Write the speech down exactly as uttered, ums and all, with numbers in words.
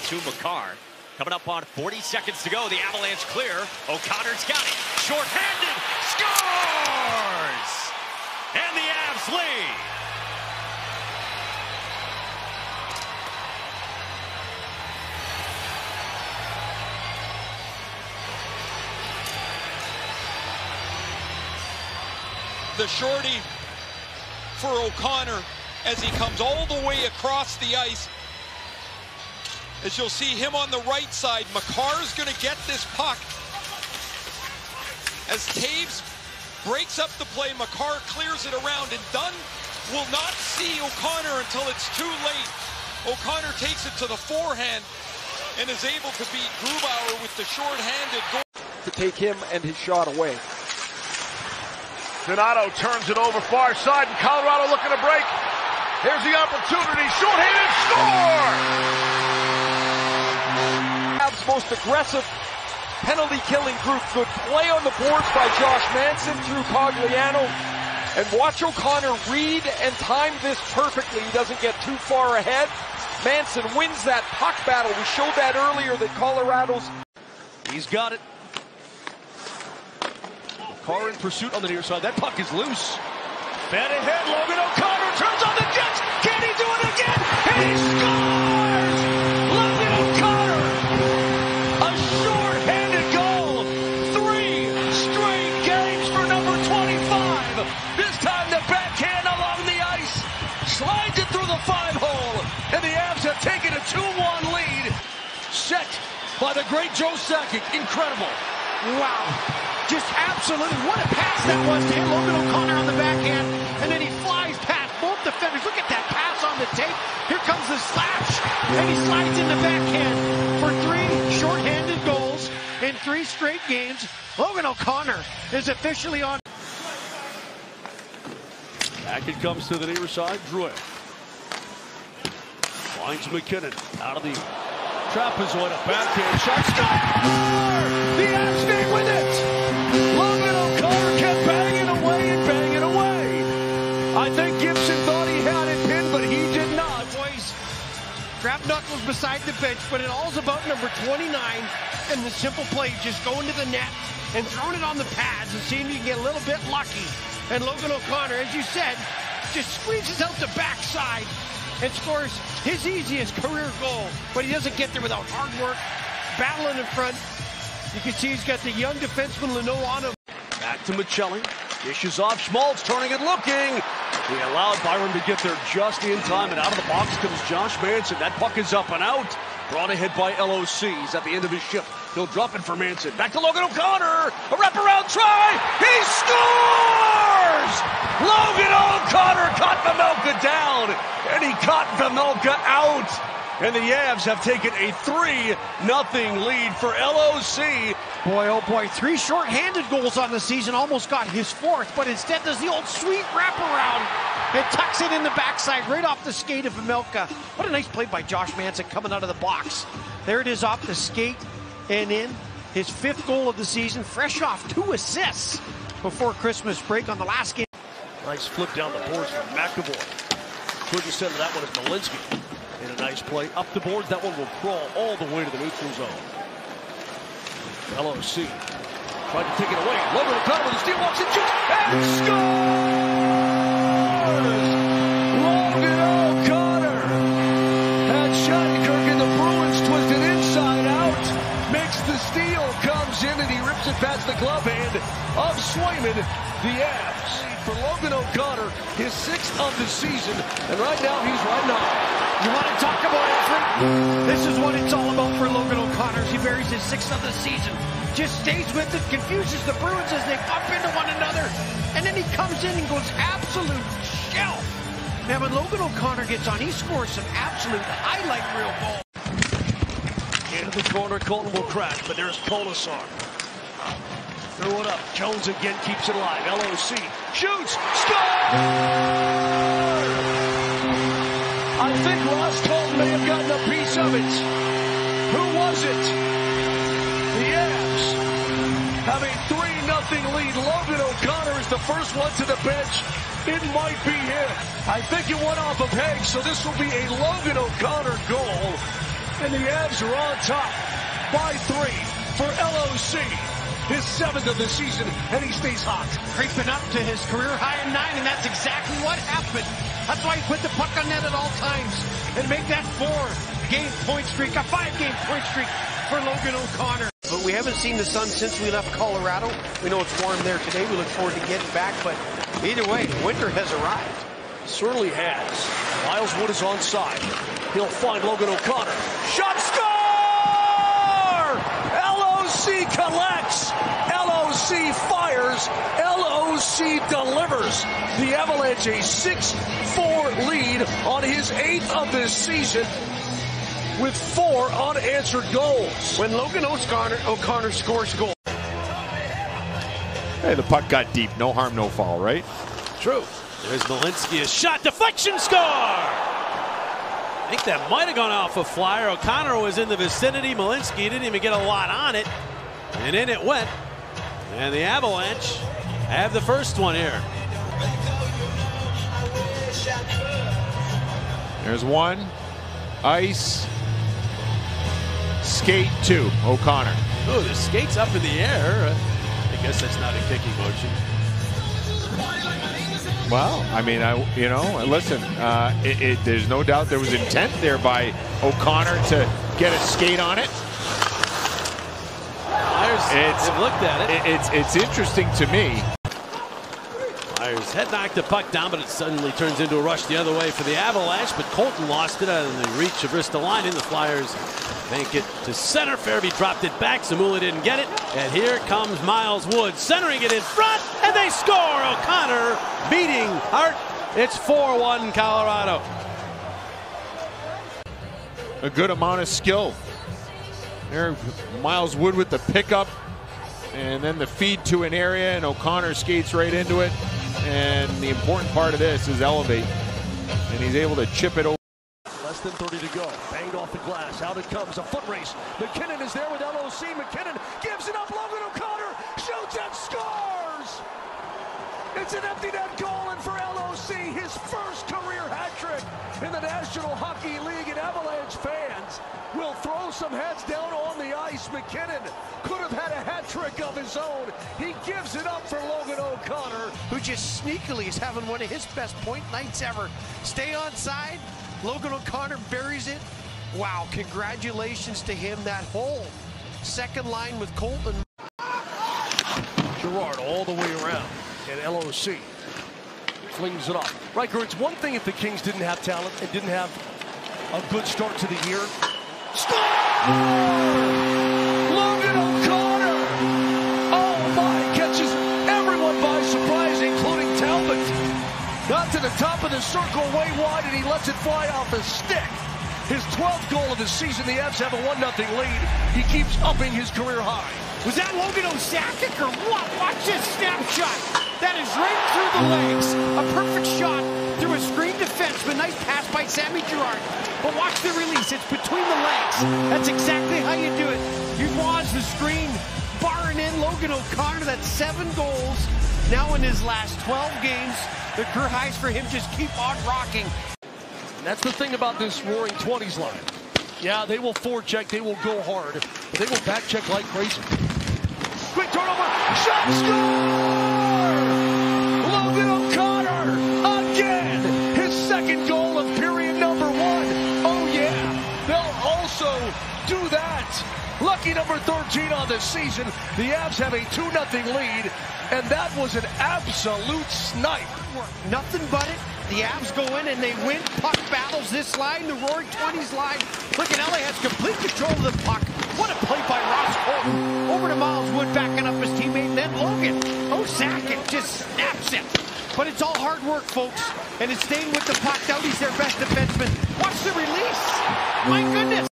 to Makar. Coming up on forty seconds to go. The Avalanche clear. O'Connor's got it. Short-handed. Scores! And the Avs lead. The shorty for O'Connor as he comes all the way across the ice. As you'll see him on the right side, Makar's going to get this puck. As Taves breaks up the play, Makar clears it around, and Dunn will not see O'Connor until it's too late. O'Connor takes it to the forehand and is able to beat Grubauer with the short-handed goal. To take him and his shot away. Donato turns it over far side, and Colorado looking to break. Here's the opportunity, short-handed score! Avs' most aggressive penalty-killing group. Good play on the boards by Josh Manson through Cogliano. And watch O'Connor read and time this perfectly. He doesn't get too far ahead. Manson wins that puck battle. We showed that earlier that Colorado's... He's got it. Carr in pursuit on the near side. That puck is loose. Fed ahead. Logan O'Connor turns on the Jets. Can he do it again? And he scores! Logan O'Connor! A short-handed goal. Three straight games for number twenty-five. This time the backhand along the ice. Slides it through the five-hole. And the Avs have taken a two one lead. Set by the great Joe Sakic. Incredible. Wow. Just absolutely, what a pass that was to hit Logan O'Connor on the backhand, and then he flies past both defenders. Look at that pass on the tape. Here comes the slash, and he slides in the backhand for three shorthanded goals in three straight games. Logan O'Connor is officially on. Back it comes to the near side. Druid finds McKinnon out of the trapezoid, a backhand shot. Score! The Avs stay with it. Logan O'Connor kept banging away and banging away. I think Gibson thought he had it pinned, but he did not. Boys, grab Knuckles beside the bench, but it all's about number twenty-nine and the simple play, just going to the net and throwing it on the pads and seeing if you can get a little bit lucky. And Logan O'Connor, as you said, just squeezes out the backside and scores his easiest career goal. But he doesn't get there without hard work, battling in front. You can see he's got the young defenseman Leno on him. Back to Michelli. Dishes off. Schmaltz turning and looking. He allowed Byram to get there just in time, and out of the box comes Josh Manson. That puck is up and out. Brought ahead by L O C. He's at the end of his shift. He'll drop it for Manson. Back to Logan O'Connor. A wraparound try. He scores! Logan O'Connor caught Vejmelka down, and he caught Vejmelka out. And the Avs have taken a three nothing lead for L O C. Boy, oh boy, three short-handed goals on the season, almost got his fourth, but instead does the old sweet wraparound and tucks it in the backside right off the skate of Vejmelka. What a nice play by Josh Manson coming out of the box. There it is off the skate and in. His fifth goal of the season, fresh off two assists before Christmas break on the last game. Nice flip down the boards from McAvoy. Towards the center, that one is Malinsky. In a nice play up the boards. That one will crawl all the way to the neutral zone. L O C tried to take it away. Logan O'Connor with a steal, walks and shoots, and scores! Logan O'Connor had Shattenkirk and the Bruins twisted inside out. Makes the steal, comes in, and he rips it past the glove hand of Swayman. The Avs for Logan O'Connor, his sixth of the season, and right now he's riding high. You want to talk about effort? This is what it's all about for Logan O'Connor. He buries his sixth of the season. Just stays with it, confuses the Bruins as they bump into one another. And then he comes in and goes absolute shell. Now when Logan O'Connor gets on, he scores some absolute highlight reel goals. Into the corner, Colton will crash, but there's Kolasar. Throw it up. Jones again keeps it alive. L O C shoots. Score! I think Ross Colton may have gotten a piece of it. Who was it? The Avs have a three nothing lead. Logan O'Connor is the first one to the bench. It might be him. I think it went off of Haig, so this will be a Logan O'Connor goal. And the Avs are on top by three for L O C. His seventh of the season, and he stays hot. Creeping up to his career high in nine, and that's exactly what happened. That's why he put the puck on net at all times and make that four-game point streak, a five-game point streak for Logan O'Connor. But we haven't seen the sun since we left Colorado. We know it's warm there today. We look forward to getting back, but either way, winter has arrived. Certainly has. Miles Wood is onside. He'll find Logan O'Connor. Shot, score! L O C collects. L O C fires. L O C delivers. The Avalanche a six four lead on his eighth of this season with four unanswered goals. When Logan O'Connor, O'Connor scores goal. Hey, the puck got deep. No harm, no foul, right? True. There's Malinsky, a shot, deflection, score! I think that might have gone off a flyer. O'Connor was in the vicinity. Malinsky didn't even get a lot on it. And in it went. And the Avalanche have the first one here. There's one. Ice. Skate two. O'Connor. Oh, the skate's up in the air. I guess that's not a kicking motion. Well, I mean, I you know, listen, uh, it, it, there's no doubt there was intent there by O'Connor to get a skate on it. Myers have looked at it. it. It's it's interesting to me. Myers head knocked the puck down, but it suddenly turns into a rush the other way for the Avalanche. But Colton lost it out of the reach of Ristolainen. The Flyers bank it to center. Fairby dropped it back. Zamula didn't get it. And here comes Miles Wood centering it in front, and they score. O'Connor beating Hart. It's four one Colorado. A good amount of skill. There, Miles Wood with the pickup, and then the feed to an area, and O'Connor skates right into it. And the important part of this is elevate, and he's able to chip it over. Less than thirty to go. Banged off the glass. Out it comes. A foot race. McKinnon is there with L O C. McKinnon gives it up. Logan O'Connor shoots and scores! It's an empty net goal, and for L O C, his first career hat trick in the National Hockey League. And Avalanche fans will throw some heads down on the ice. McKinnon could have had a hat trick of his own. He gives it up for Logan O'Connor, Who just sneakily is having one of his best point nights ever. Stay on side. Logan O'Connor buries it. Wow, congratulations to him. That whole second line with Colton. Gerard all the way around, and L O C flings it off. Riker, it's one thing if the Kings didn't have talent and didn't have a good start to the year. Score! Logan O'Connor! Oh my, catches everyone by surprise, including Talbot. Got to the top of the circle way wide, and he lets it fly off his stick. His twelfth goal of the season. The Avs have a one nothing lead. He keeps upping his career high. Was that Logan O'Sakic or what? Watch this snapshot. That is right through the legs. A perfect shot through a screen defenseman. Nice pass by Sammy Girard. But watch the release. It's between the legs. That's exactly how you do it. You watch the screen, barring in Logan O'Connor. That's seven goals. Now in his last twelve games, the career highs for him just keep on rocking. And that's the thing about this Roaring twenties line. Yeah, they will forecheck, they will go hard, but they will back check like crazy. Quick turnover, shot, score! Logan O'Connor again, his second goal of period number one. Oh yeah, they'll also do that. Lucky number thirteen on the season. The Avs have a two nothing lead, and that was an absolute snipe. Nothing but it. The Avs go in and they win puck battles. This line, the Roaring twenties line. Look at L A has complete control of the puck. What a play by Ross Colton. Over to Miles Wood, backing up his teammate, and then Logan O'Sakic just snaps it. But it's all hard work, folks. And it's staying with the puck. Doughty's their best defenseman. Watch the release. My goodness.